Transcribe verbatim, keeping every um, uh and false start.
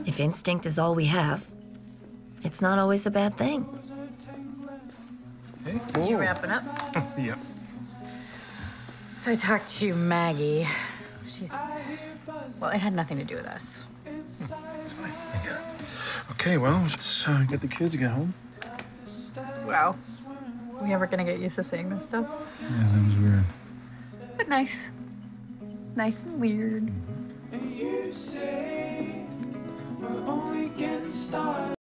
If instinct is all we have, it's not always a bad thing. Hey. You wrapping up? Yep. So I talked to Maggie. She's... Well, it had nothing to do with us. It's fine. Okay, well, let's uh, get the kids to get home. Wow. We ever gonna get used to saying this stuff? Yeah, that was weird. But nice. Nice and weird. And you say we're only getting started.